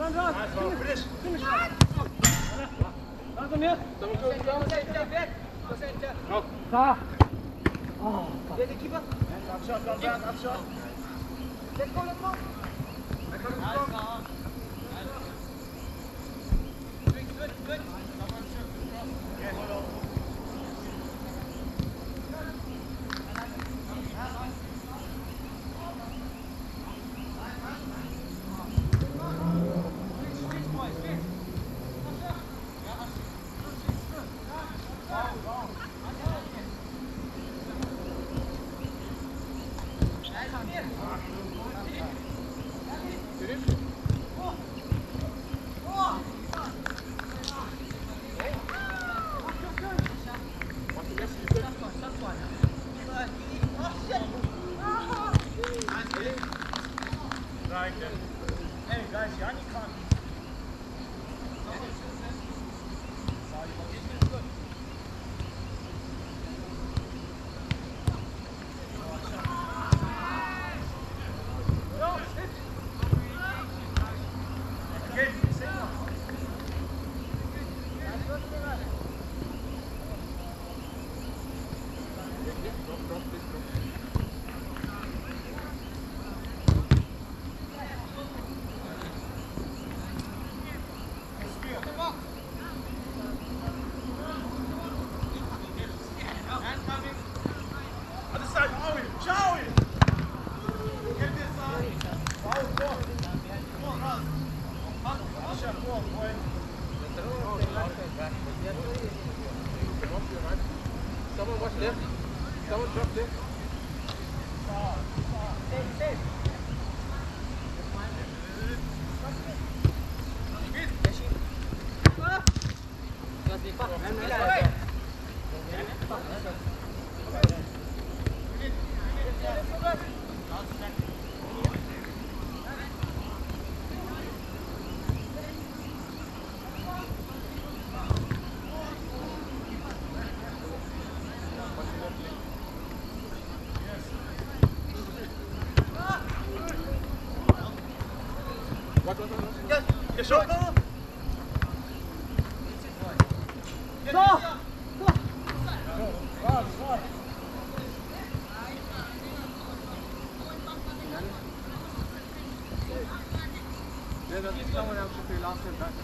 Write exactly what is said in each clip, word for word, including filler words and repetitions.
Nice one. Finish. Finish. Kom hier. Go. Ga. Oh, Dit de keeper. Afshot, come back, afshot. Let's go, let's go. Let's go, let's go. Good, good, good. Yeah, hold on. Hey guys, Yanni can't. Someone watch left. Someone drop left. Safe, safe. What, what, what? Yes, yes, sure. Go! Go! Go! Fast, fast. Yeah, there's someone else should be last in back.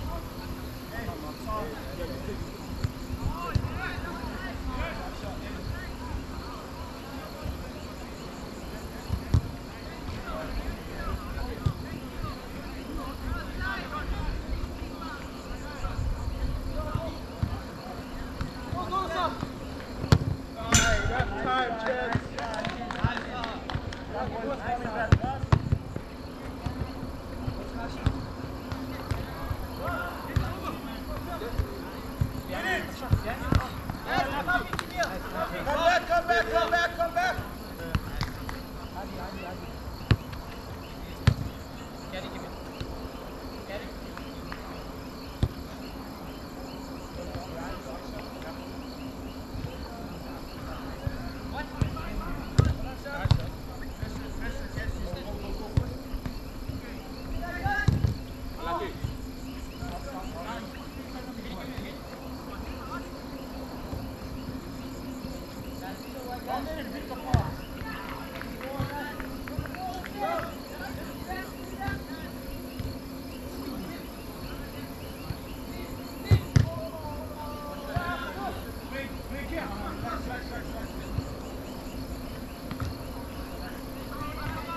Come back, come back, come back, come back. Get it, give it. Get it. What? One minute, pick the ball.